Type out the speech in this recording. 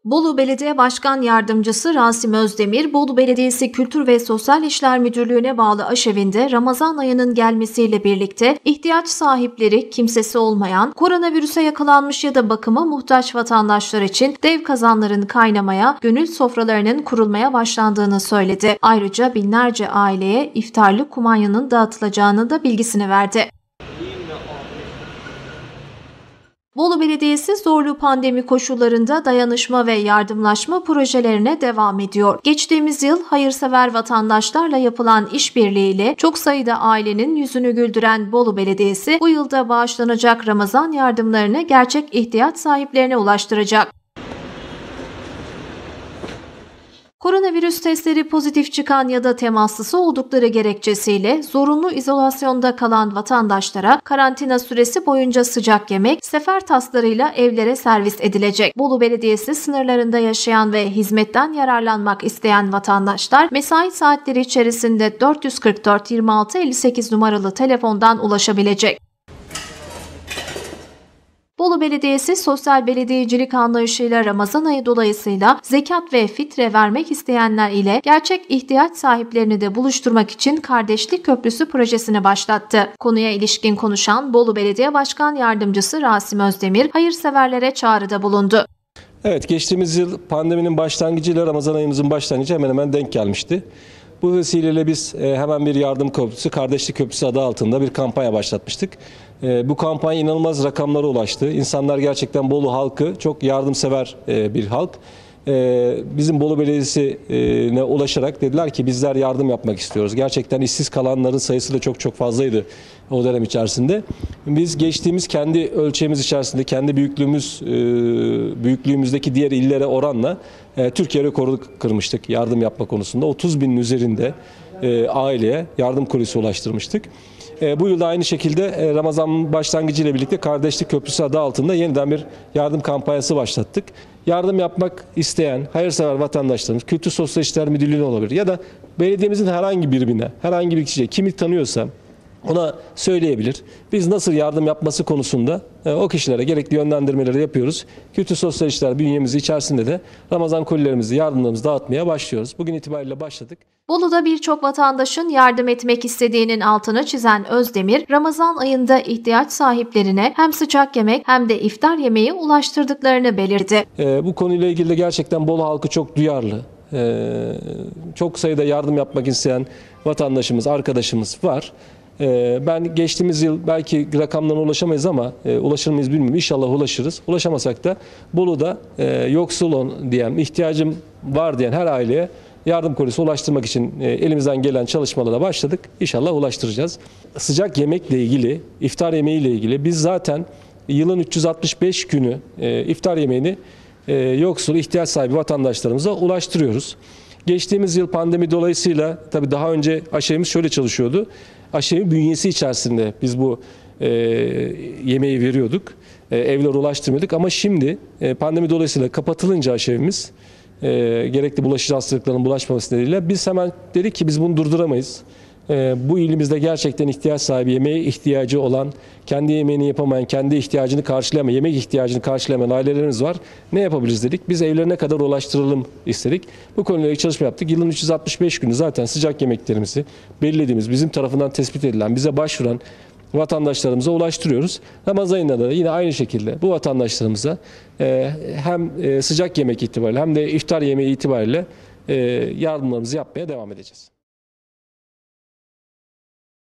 Bolu Belediye Başkan Yardımcısı Rasim Özdemir, Bolu Belediyesi Kültür ve Sosyal İşler Müdürlüğü'ne bağlı aşevinde Ramazan ayının gelmesiyle birlikte ihtiyaç sahipleri, kimsesi olmayan, koronavirüse yakalanmış ya da bakıma muhtaç vatandaşlar için dev kazanların kaynamaya, gönül sofralarının kurulmaya başlandığını söyledi. Ayrıca binlerce aileye iftarlık kumanyanın dağıtılacağını da bilgisini verdi. Bolu Belediyesi zorlu pandemi koşullarında dayanışma ve yardımlaşma projelerine devam ediyor. Geçtiğimiz yıl hayırsever vatandaşlarla yapılan işbirliğiyle çok sayıda ailenin yüzünü güldüren Bolu Belediyesi bu yılda bağışlanacak Ramazan yardımlarını gerçek ihtiyaç sahiplerine ulaştıracak. Koronavirüs testleri pozitif çıkan ya da temaslısı oldukları gerekçesiyle zorunlu izolasyonda kalan vatandaşlara karantina süresi boyunca sıcak yemek, sefer taslarıyla evlere servis edilecek. Bolu Belediyesi sınırlarında yaşayan ve hizmetten yararlanmak isteyen vatandaşlar mesai saatleri içerisinde 444 26 58 numaralı telefondan ulaşabilecek. Bolu Belediyesi sosyal belediyecilik anlayışıyla Ramazan ayı dolayısıyla zekat ve fitre vermek isteyenler ile gerçek ihtiyaç sahiplerini de buluşturmak için Kardeşlik Köprüsü projesini başlattı. Konuya ilişkin konuşan Bolu Belediye Başkan Yardımcısı Rasim Özdemir, hayırseverlere çağrıda bulundu. Evet, geçtiğimiz yıl pandeminin başlangıcıyla Ramazan ayımızın başlangıcı hemen hemen denk gelmişti. Bu vesileyle biz hemen bir yardım köprüsü, Kardeşlik Köprüsü adı altında bir kampanya başlatmıştık. Bu kampanya inanılmaz rakamlara ulaştı. İnsanlar gerçekten Bolu halkı çok yardımsever bir halk. Bizim Bolu Belediyesi'ne ulaşarak dediler ki bizler yardım yapmak istiyoruz. Gerçekten işsiz kalanların sayısı da çok fazlaydı o dönem içerisinde. Biz geçtiğimiz kendi ölçeğimiz içerisinde, kendi büyüklüğümüzdeki diğer illere oranla Türkiye rekoru kırmıştık yardım yapma konusunda. 30 binin üzerinde aileye yardım kolisi ulaştırmıştık. Bu yılda aynı şekilde Ramazan başlangıcı ile birlikte Kardeşlik Köprüsü adı altında yeniden bir yardım kampanyası başlattık. Yardım yapmak isteyen hayırsever vatandaşlarımız Kültür Sosyal İşler Müdürlüğü'ne olabilir ya da belediyemizin herhangi bir birine, herhangi bir kişiye kimi tanıyorsa ona söyleyebilir. Biz nasıl yardım yapması konusunda o kişilere gerekli yönlendirmeleri yapıyoruz. Kültür Sosyal İşler bünyemiz içerisinde de Ramazan kolilerimizi, yardımlarımızı dağıtmaya başlıyoruz. Bugün itibariyle başladık. Bolu'da birçok vatandaşın yardım etmek istediğinin altını çizen Özdemir, Ramazan ayında ihtiyaç sahiplerine hem sıcak yemek hem de iftar yemeği ulaştırdıklarını belirtti. Bu konuyla ilgili de gerçekten Bolu halkı çok duyarlı. Çok sayıda yardım yapmak isteyen vatandaşımız, arkadaşımız var. Ben geçtiğimiz yıl belki rakamlarına ulaşamayız ama ulaşır mıyız bilmiyorum. İnşallah ulaşırız. Ulaşamasak da Bolu'da yoksul diyen, ihtiyacım var diyen her aileye yardım kolisi ulaştırmak için elimizden gelen çalışmalara başladık. İnşallah ulaştıracağız. Sıcak yemekle ilgili, iftar yemeğiyle ilgili biz zaten yılın 365 günü iftar yemeğini yoksul, ihtiyaç sahibi vatandaşlarımıza ulaştırıyoruz. Geçtiğimiz yıl pandemi dolayısıyla tabii daha önce aşevimiz şöyle çalışıyordu. Aşevi bünyesi içerisinde biz bu yemeği veriyorduk. Evlere ulaştırmıyorduk ama şimdi pandemi dolayısıyla kapatılınca aşevimiz gerekli bulaşıcı hastalıkların bulaşmaması nedeniyle biz hemen dedik ki biz bunu durduramayız. Bu ilimizde gerçekten ihtiyaç sahibi, yemeğe ihtiyacı olan, kendi yemeğini yapamayan, kendi ihtiyacını karşılayamayan, yemek ihtiyacını karşılayamayan ailelerimiz var. Ne yapabiliriz dedik. Biz evlerine kadar ulaştıralım istedik. Bu konuyla ilgili çalışma yaptık. Yılın 365 günü zaten sıcak yemeklerimizi belirlediğimiz, bizim tarafından tespit edilen, bize başvuran vatandaşlarımıza ulaştırıyoruz. Ramazan ayında da yine aynı şekilde bu vatandaşlarımıza hem sıcak yemek itibariyle hem de iftar yemeği itibariyle yardımlarımızı yapmaya devam edeceğiz.